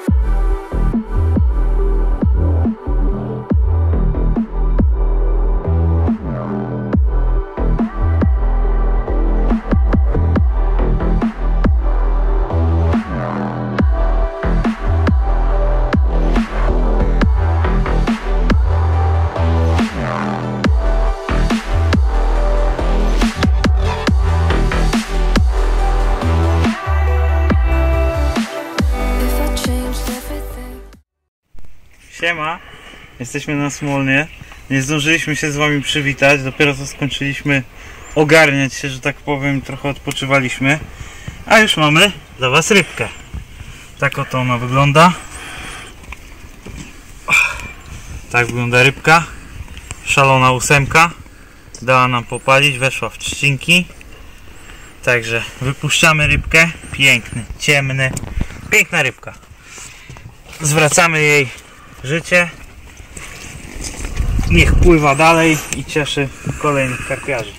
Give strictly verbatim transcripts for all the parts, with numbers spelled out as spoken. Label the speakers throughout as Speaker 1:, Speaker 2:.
Speaker 1: Siema, jesteśmy na Smolnie. Nie zdążyliśmy się z wami przywitać, dopiero co skończyliśmy ogarniać się, że tak powiem, trochę odpoczywaliśmy. A już mamy dla was rybkę. Tak oto ona wygląda. Tak wygląda rybka. Szalona ósemka. Dała nam popalić, weszła w trzcinki. Także wypuszczamy rybkę. Piękny, ciemny, piękna rybka. Zwracamy jej życie. Niech pływa dalej i cieszy kolejnych karpiarzy.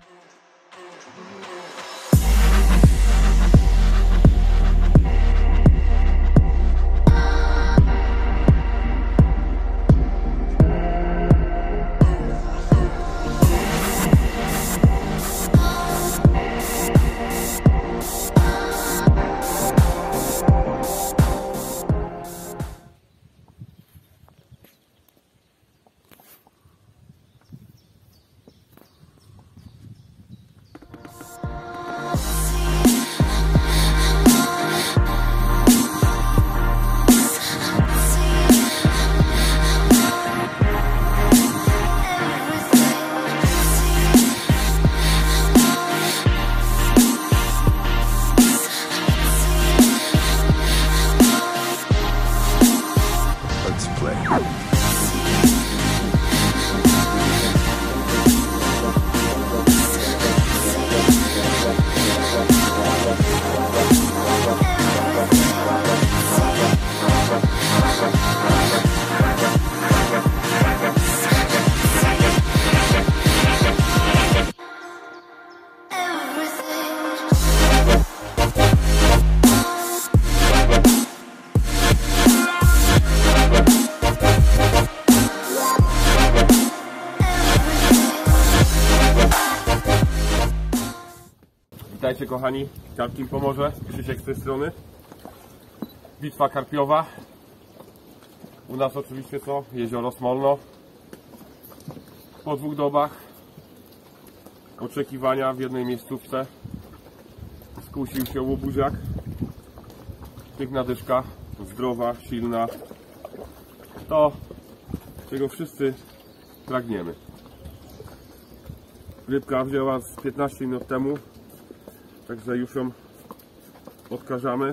Speaker 2: Witajcie kochani, Karp im pomoże, Krzysiek z tej strony. Bitwa karpiowa. U nas oczywiście co? Jezioro Smolno. Po dwóch dobach oczekiwania w jednej miejscówce skusił się łobuziak. Piękna dyszka, zdrowa, silna. To, czego wszyscy pragniemy. Rybka wzięła z piętnaście minut temu. Także już ją odkażamy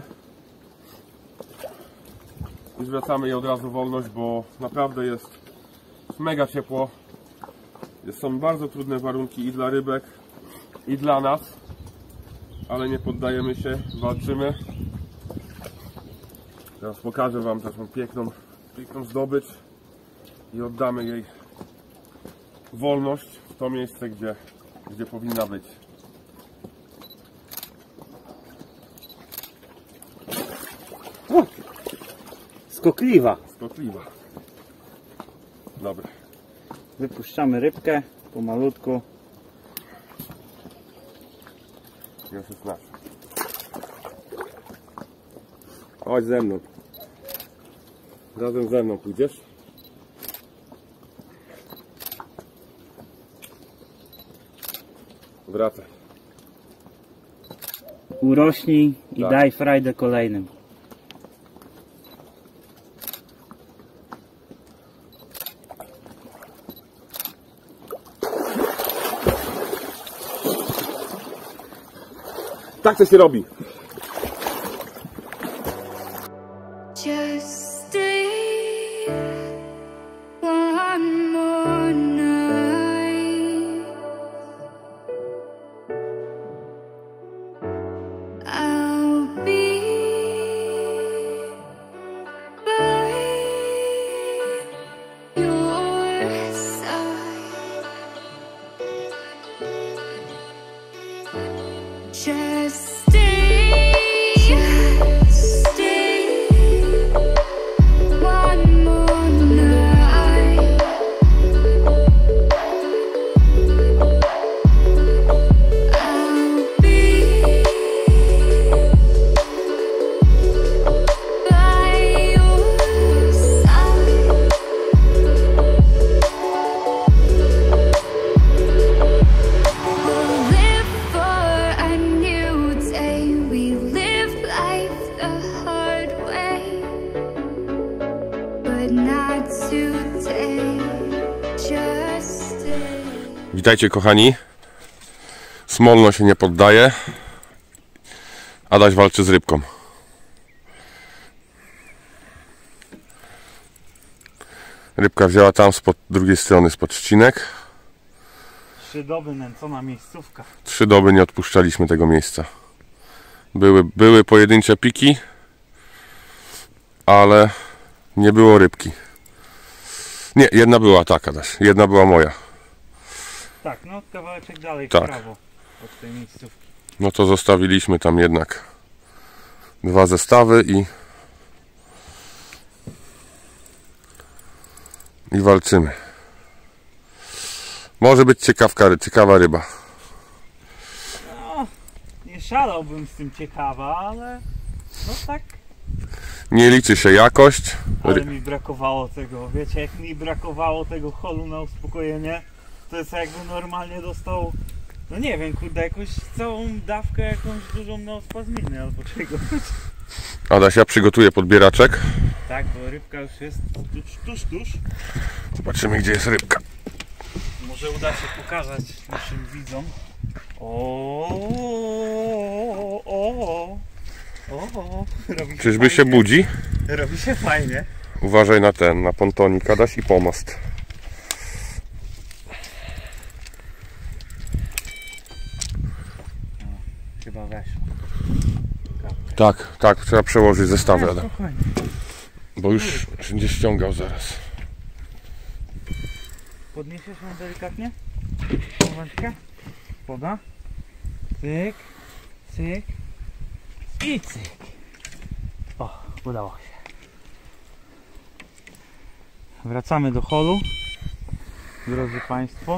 Speaker 2: i zwracamy jej od razu wolność, bo naprawdę jest mega ciepło. Są bardzo trudne warunki i dla rybek, i dla nas, ale nie poddajemy się, walczymy. Teraz pokażę wam taką piękną, piękną zdobycz i oddamy jej wolność w to miejsce, gdzie, gdzie powinna być.
Speaker 1: O, skokliwa.
Speaker 2: Skokliwa. Dobra.
Speaker 1: Wypuszczamy rybkę pomalutku.
Speaker 2: Już jest nasz. Chodź ze mną. Razem ze mną pójdziesz. Wracaj.
Speaker 1: Urośnij i
Speaker 2: tak.
Speaker 1: Daj frajdę kolejnym.
Speaker 2: Tak to się robi.
Speaker 3: Just stay one more night. I'll be by your side. Just stay, just stay. but not today. Just stay.
Speaker 2: Witajcie kochani. Smolno się nie poddaje. Adaś walczy z rybką. Rybka wzięła tam z drugiej strony spod trzcinek.
Speaker 1: Trzy doby nęcona miejscówka.
Speaker 2: Trzy doby nie odpuszczaliśmy tego miejsca. Były, były pojedyncze piki, ale nie było rybki. Nie, jedna była taka też. Jedna była moja.
Speaker 1: Tak, no kawałeczek dalej w
Speaker 2: Tak.
Speaker 1: prawo od tej miejscówki.
Speaker 2: No to zostawiliśmy tam jednak dwa zestawy i i walczymy. Może być ciekawka, ciekawa ryba.
Speaker 1: No, nie szalałbym z tym ciekawa, ale no tak.
Speaker 2: Nie liczy się jakość.
Speaker 1: Ale mi brakowało tego, wiecie, jak mi brakowało tego holu na uspokojenie, to jest jakby normalnie dostał, no nie wiem, kurde, jakąś całą dawkę jakąś dużą neospazminy albo czegoś.
Speaker 2: Adasia przygotuje podbieraczek.
Speaker 1: Tak, bo rybka już jest tuż, tuż, tuż.
Speaker 2: Zobaczymy, gdzie jest rybka.
Speaker 1: Może uda się pokazać naszym widzom. O, o, o, robi się
Speaker 2: Czyżby się
Speaker 1: fajnie.
Speaker 2: budzi?
Speaker 1: Robi się fajnie.
Speaker 2: Uważaj na ten, na pontonik, Adaś, i pomost.
Speaker 1: Chyba weszło.
Speaker 2: Tak, tak, trzeba przełożyć zestawy,
Speaker 1: No,
Speaker 2: Adam,
Speaker 1: spokojnie.
Speaker 2: bo już będzie ściągał zaraz.
Speaker 1: Podniesiesz ją delikatnie? Tą wędkę? Woda. Cyk, cyk i cyk. O, udało się. Wracamy do holu, drodzy Państwo.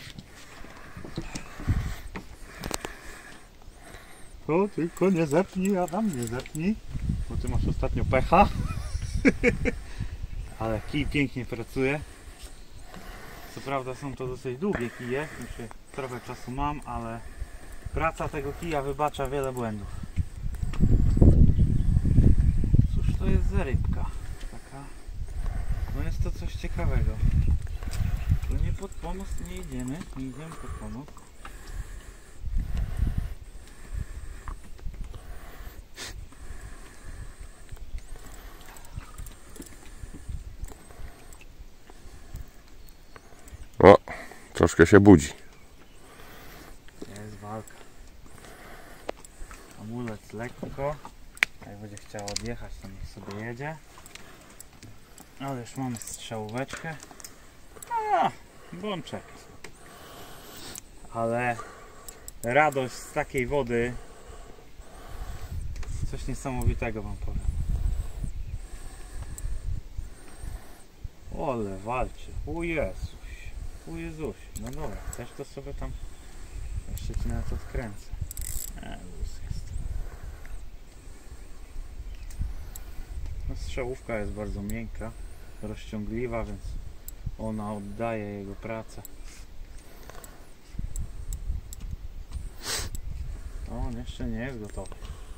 Speaker 1: O, tylko nie zepnij, Adam, nie zepnij, bo Ty masz ostatnio pecha. Ale kij pięknie pracuje. Co prawda są to dosyć długie kije, już trochę czasu mam, ale praca tego kija wybacza wiele błędów. Cóż to jest za rybka? Taka... No jest to coś ciekawego. Tu nie pod pomost nie idziemy, nie idziemy pod pomost.
Speaker 2: O, troszkę się budzi.
Speaker 1: Jest walka. Hamulec lekko. Jak będzie chciał odjechać, to niech sobie jedzie. Ale już mamy strzałóweczkę. A, bączek. Ale radość z takiej wody, coś niesamowitego wam powiem. Ole walczy. O Jezuś. O Jezuś. No dobra, też to sobie tam jeszcze ci nawet odkręcę. E, luz jest. No, strzałówka jest bardzo miękka, rozciągliwa, więc ona oddaje jego pracę. O, on jeszcze nie jest gotowy.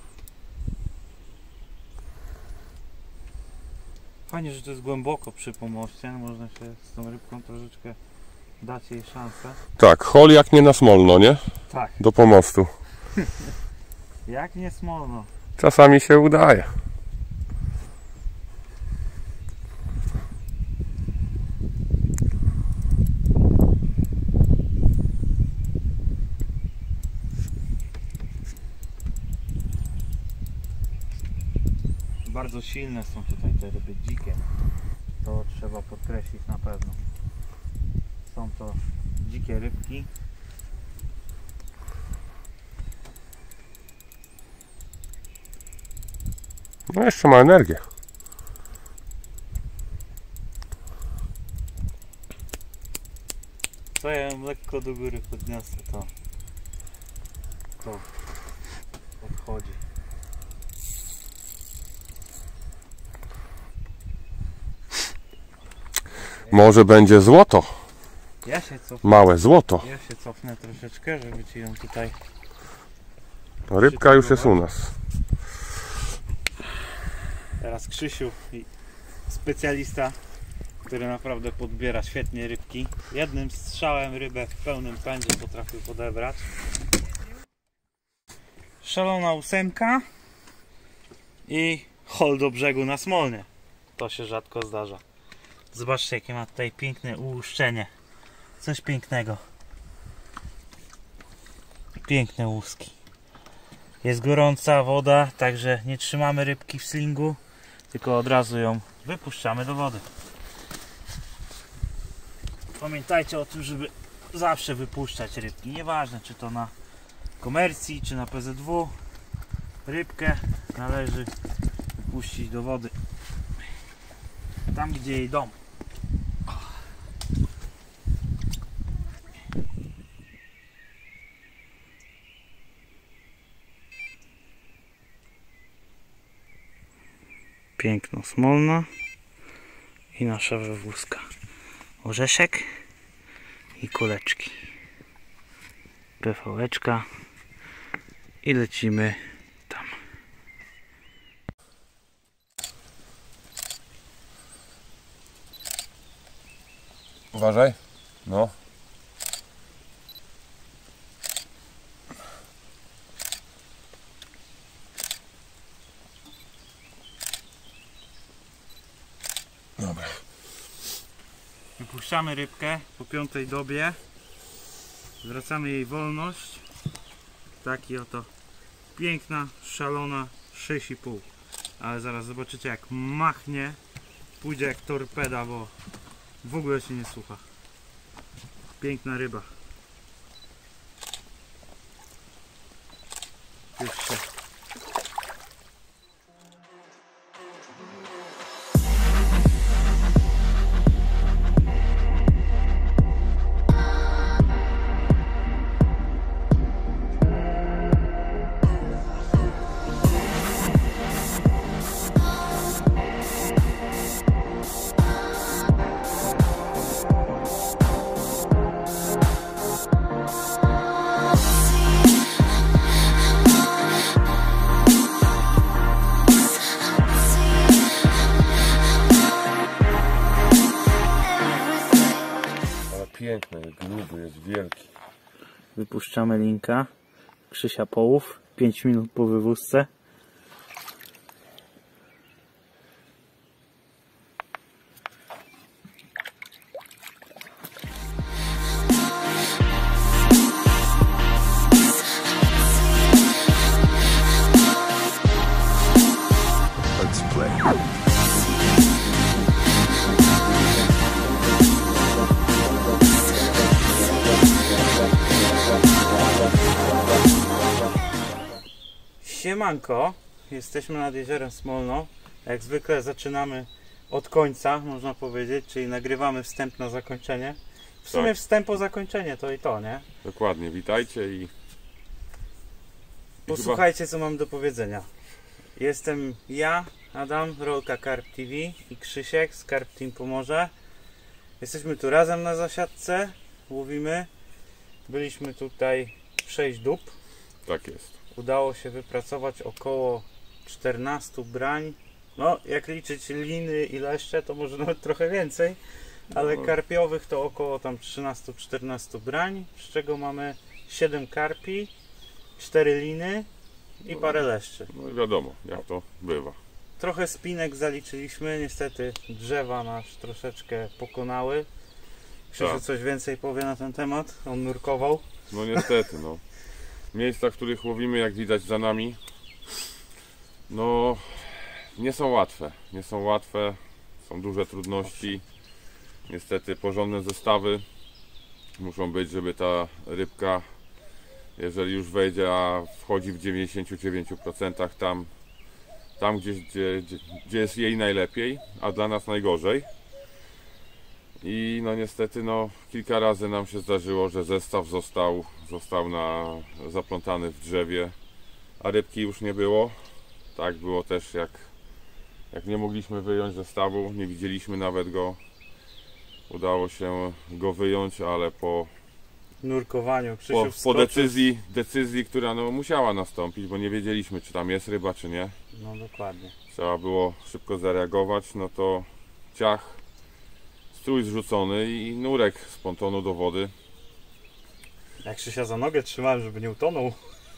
Speaker 1: Fajnie, że to jest głęboko przy pomoście, można się z tą rybką troszeczkę dać jej szansę.
Speaker 2: Tak, hol jak nie na smolno, nie?
Speaker 1: Tak.
Speaker 2: Do pomostu.
Speaker 1: Jak nie smolno.
Speaker 2: Czasami się udaje.
Speaker 1: Bardzo silne są tutaj te ryby dzikie. To trzeba podkreślić na pewno. Są to dzikie rybki.
Speaker 2: No jeszcze ma energię.
Speaker 1: Co ja ją lekko do góry podniosę, to to odchodzi.
Speaker 2: Może będzie złoto.
Speaker 1: Ja się cofnę.
Speaker 2: Małe złoto.
Speaker 1: Ja się cofnę troszeczkę, żeby ci ją tutaj.
Speaker 2: Rybka już jest u nas.
Speaker 1: Teraz Krzysiu i specjalista, który naprawdę podbiera świetnie rybki. Jednym strzałem rybę w pełnym pędzie potrafił podebrać. Szalona ósemka i hol do brzegu na Smolnie. To się rzadko zdarza. Zobaczcie, jakie ma tutaj piękne ułuszczenie. Coś pięknego. Piękne łuski. Jest gorąca woda, także nie trzymamy rybki w slingu, tylko od razu ją wypuszczamy do wody. Pamiętajcie o tym, żeby zawsze wypuszczać rybki. Nieważne, czy to na komercji, czy na P Z W. Rybkę należy puścić do wody tam, gdzie jej dom. Piękno smolna i nasza wywózka. Orzeszek i kuleczki. PVeczka i lecimy tam.
Speaker 2: Uważaj. No. Dobra.
Speaker 1: Wypuszczamy rybkę po piątej dobie. Zwracamy jej wolność. Taki oto piękna, szalona sześć i pół. Ale zaraz zobaczycie, jak machnie. Pójdzie jak torpeda, bo w ogóle się nie słucha. Piękna ryba. Już się.
Speaker 2: Piękny, jest gruby, jest wielki.
Speaker 1: Wypuszczamy linka. Krzysia połów. pięć minut po wywózce.
Speaker 2: Let's play.
Speaker 1: Siemanko, jesteśmy nad jeziorem Smolno. Jak zwykle zaczynamy od końca, można powiedzieć, czyli nagrywamy wstęp na zakończenie. W sumie
Speaker 2: Tak.
Speaker 1: wstęp po zakończenie to i to, nie?
Speaker 2: Dokładnie, witajcie i... i
Speaker 1: Posłuchajcie, co mam do powiedzenia. Jestem ja, Adam, Rolka Carp T V i Krzysiek z Carp Team Pomorze. Jesteśmy tu razem na zasiadce, łowimy. Byliśmy tutaj sześć dób.
Speaker 2: chyba... Tak jest.
Speaker 1: Udało się wypracować około czternastu brań. No, jak liczyć liny i leszcze, to może nawet trochę więcej, ale
Speaker 2: No.
Speaker 1: karpiowych to około tam trzynastu czternastu brań, z czego mamy siedem karpi, cztery liny i parę leszczy.
Speaker 2: No i wiadomo, jak to bywa.
Speaker 1: Trochę spinek zaliczyliśmy, niestety drzewa nas troszeczkę pokonały. Krzysiu
Speaker 2: Tak.
Speaker 1: coś więcej powie na ten temat, on nurkował.
Speaker 2: No niestety, no. Miejsca, w których łowimy, jak widać za nami, no nie są łatwe. Nie są łatwe, są duże trudności. Niestety porządne zestawy muszą być, żeby ta rybka, jeżeli już wejdzie, a wchodzi w dziewięćdziesiąt dziewięć procent tam, tam gdzie, gdzie, gdzie, gdzie jest jej najlepiej, a dla nas najgorzej. I no niestety no, kilka razy nam się zdarzyło, że zestaw został, został na, zaplątany w drzewie, a rybki już nie było. Tak było też, jak, jak nie mogliśmy wyjąć zestawu, nie widzieliśmy nawet go. Udało się go wyjąć, ale po,
Speaker 1: Nurkowaniu, Krzysiu
Speaker 2: po, po
Speaker 1: wskoczył.
Speaker 2: decyzji, decyzji, która no, musiała nastąpić, bo nie wiedzieliśmy, czy tam jest ryba, czy nie.
Speaker 1: No dokładnie.
Speaker 2: Trzeba było szybko zareagować, no to ciach, strój zrzucony i nurek z pontonu do wody.
Speaker 1: Jak Krzysia za nogę trzymałem, żeby nie utonął.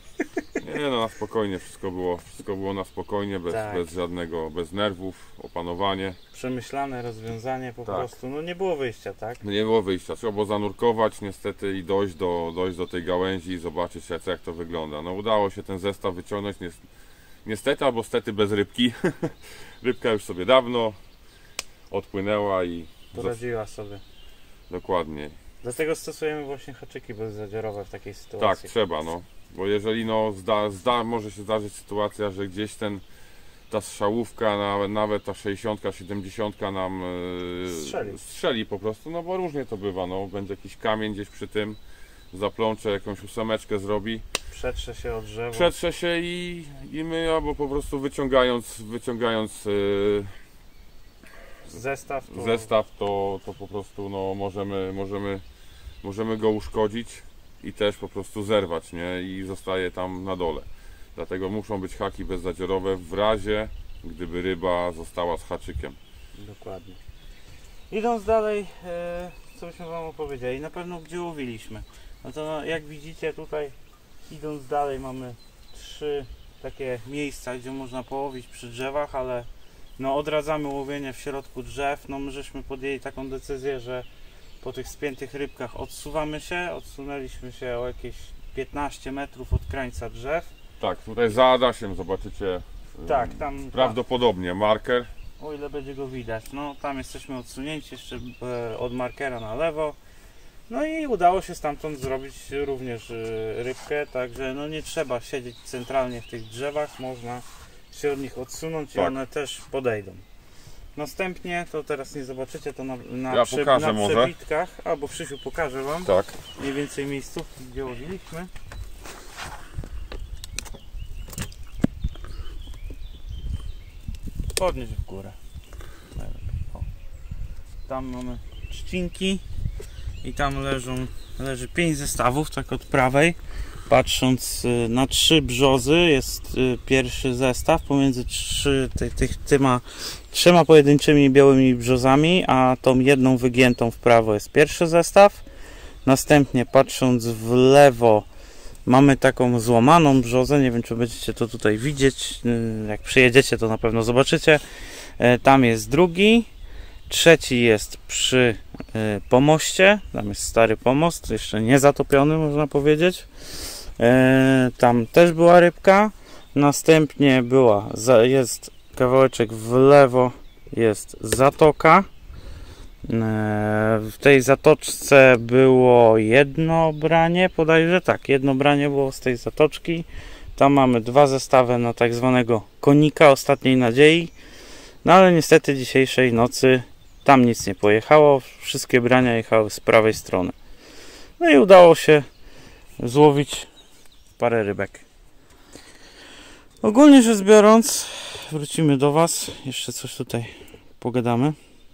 Speaker 2: Nie no, na spokojnie, wszystko było, wszystko było na spokojnie, bez,
Speaker 1: Tak.
Speaker 2: bez żadnego, bez nerwów, opanowanie.
Speaker 1: Przemyślane rozwiązanie po
Speaker 2: Tak.
Speaker 1: prostu, no nie było wyjścia, tak?
Speaker 2: Nie było wyjścia, trzeba było zanurkować niestety i dojść do, dojść do tej gałęzi i zobaczyć jak, jak to wygląda. No udało się ten zestaw wyciągnąć, ni- niestety albo stety bez rybki. Rybka już sobie dawno odpłynęła i
Speaker 1: Poradziła sobie.
Speaker 2: dokładnie.
Speaker 1: Dlatego stosujemy właśnie haczyki bezzadziorowe w takiej
Speaker 2: Tak,
Speaker 1: sytuacji.
Speaker 2: trzeba no, bo jeżeli no zda, zda, może się zdarzyć sytuacja, że gdzieś ten ta strzałówka, nawet, nawet ta sześćdziesiątka, siedemdziesiątka nam yy,
Speaker 1: Strzeli.
Speaker 2: strzeli po prostu, no bo różnie to bywa, no będzie jakiś kamień gdzieś przy tym, zaplącze, jakąś ósemeczkę zrobi,
Speaker 1: Przetrze się od drzewa.
Speaker 2: przetrze się i, i my albo po prostu wyciągając, wyciągając yy,
Speaker 1: Zestaw. To...
Speaker 2: zestaw, to, to po prostu no, możemy, możemy, możemy go uszkodzić i też po prostu zerwać, nie? I zostaje tam na dole. Dlatego muszą być haki bezzadziorowe w razie, gdyby ryba została z haczykiem.
Speaker 1: Dokładnie. Idąc dalej, e, co byśmy Wam opowiedzieli? Na pewno gdzie łowiliśmy. No to no, jak widzicie tutaj, idąc dalej, mamy trzy takie miejsca, gdzie można połowić przy drzewach, ale no odradzamy łowienie w środku drzew. No my żeśmy podjęli taką decyzję, że po tych spiętych rybkach odsuwamy się. Odsunęliśmy się o jakieś piętnaście metrów od krańca drzew.
Speaker 2: Tak, tutaj za Adasiem zobaczycie yy,
Speaker 1: Tak, tam
Speaker 2: prawdopodobnie marker.
Speaker 1: o ile będzie go widać. No tam jesteśmy odsunięci jeszcze e, od markera na lewo. No i udało się stamtąd zrobić również e, rybkę, także no nie trzeba siedzieć centralnie w tych drzewach, można się od nich odsunąć i
Speaker 2: Tak.
Speaker 1: one też podejdą. Następnie, to teraz nie zobaczycie, to na, na,
Speaker 2: Ja
Speaker 1: prze,
Speaker 2: pokażę
Speaker 1: na
Speaker 2: może.
Speaker 1: przebitkach, albo Krzysiu pokaże Wam
Speaker 2: Tak.
Speaker 1: mniej więcej miejscówki, gdzie łowiliśmy. Podnieś w górę. O. Tam mamy trzcinki i tam leżą, leży pięć zestawów, tak od prawej. Patrząc y, na trzy brzozy jest y, pierwszy zestaw pomiędzy trzy, ty, ty, tyma, trzema pojedynczymi białymi brzozami, a tą jedną wygiętą w prawo jest pierwszy zestaw. Następnie patrząc w lewo mamy taką złamaną brzozę, nie wiem czy będziecie to tutaj widzieć, jak przyjedziecie to na pewno zobaczycie. Tam jest drugi, trzeci jest przy pomoście, tam jest stary pomost, jeszcze nie zatopiony można powiedzieć. Tam też była rybka, następnie była, jest kawałeczek w lewo, jest zatoka. W tej zatoczce było jedno branie, bodajże tak, jedno branie było z tej zatoczki. Tam mamy dwa zestawy na tak zwanego konika ostatniej nadziei. No ale niestety dzisiejszej nocy tam nic nie pojechało, wszystkie brania jechały z prawej strony. No i udało się złowić parę rybek. Ogólnie rzecz biorąc, wrócimy do Was, jeszcze coś tutaj pogadamy.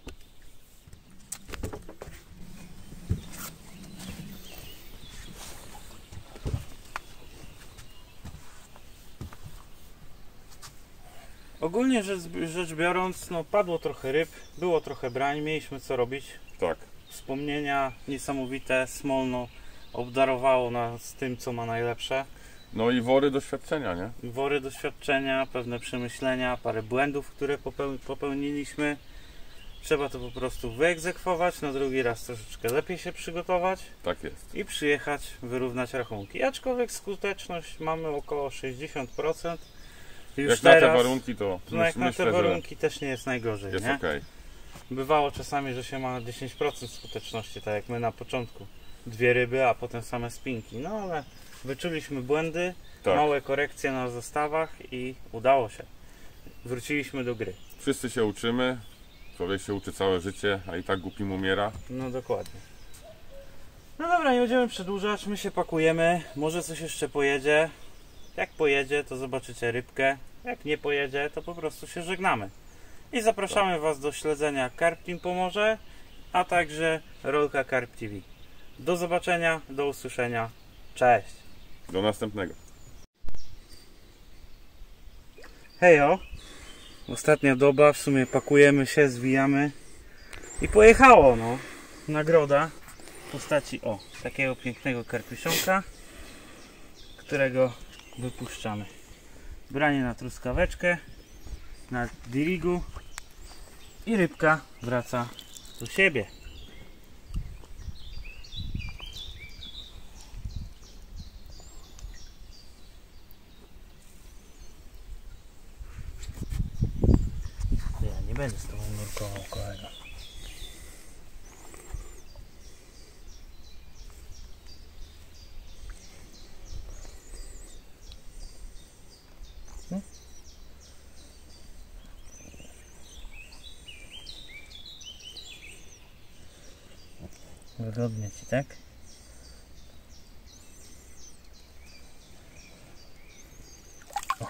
Speaker 1: Ogólnie rzecz, rzecz biorąc, no padło trochę ryb, było trochę brań, mieliśmy co robić.
Speaker 2: Tak.
Speaker 1: Wspomnienia niesamowite, Smolno obdarowało nas tym, co ma najlepsze.
Speaker 2: No i wory doświadczenia, nie?
Speaker 1: Wory doświadczenia, pewne przemyślenia, parę błędów, które popeł popełniliśmy. Trzeba to po prostu wyegzekwować, na drugi raz troszeczkę lepiej się przygotować
Speaker 2: Tak jest.
Speaker 1: i przyjechać, wyrównać rachunki. Aczkolwiek skuteczność mamy około sześćdziesiąt procent. Już
Speaker 2: Jak
Speaker 1: teraz,
Speaker 2: na te warunki to
Speaker 1: no jak
Speaker 2: myślę,
Speaker 1: na te warunki też nie jest najgorzej,
Speaker 2: że jest
Speaker 1: nie?
Speaker 2: okej.
Speaker 1: Bywało czasami, że się ma dziesięć procent skuteczności, tak jak my na początku. Dwie ryby, a potem same spinki. No ale wyczuliśmy błędy,
Speaker 2: Tak.
Speaker 1: małe korekcje na zestawach i udało się. Wróciliśmy do gry.
Speaker 2: Wszyscy się uczymy. Człowiek się uczy całe życie, a i tak głupim umiera.
Speaker 1: No dokładnie. No dobra, nie będziemy przedłużać, my się pakujemy. Może coś jeszcze pojedzie. Jak pojedzie, to zobaczycie rybkę. Jak nie pojedzie, to po prostu się żegnamy. I zapraszamy Was do śledzenia Carp Team Pomorze, a także Rolka Carp T V. Do zobaczenia, do usłyszenia. Cześć!
Speaker 2: Do następnego.
Speaker 1: Hejo! Ostatnia doba, w sumie pakujemy się, zwijamy. I pojechało, no. Nagroda w postaci, o, takiego pięknego karpiszonka, którego wypuszczamy. Branie na truskaweczkę, na dirigu i rybka wraca do siebie. Ja nie będę z tobą nurkował, kolego. Wygodnie ci, tak? O.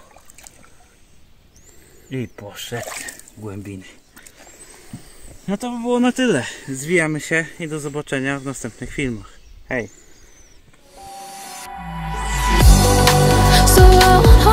Speaker 1: I poszedł w głębiny. No to by było na tyle. Zwijamy się i do zobaczenia w następnych filmach. Hej!
Speaker 3: So I won't hold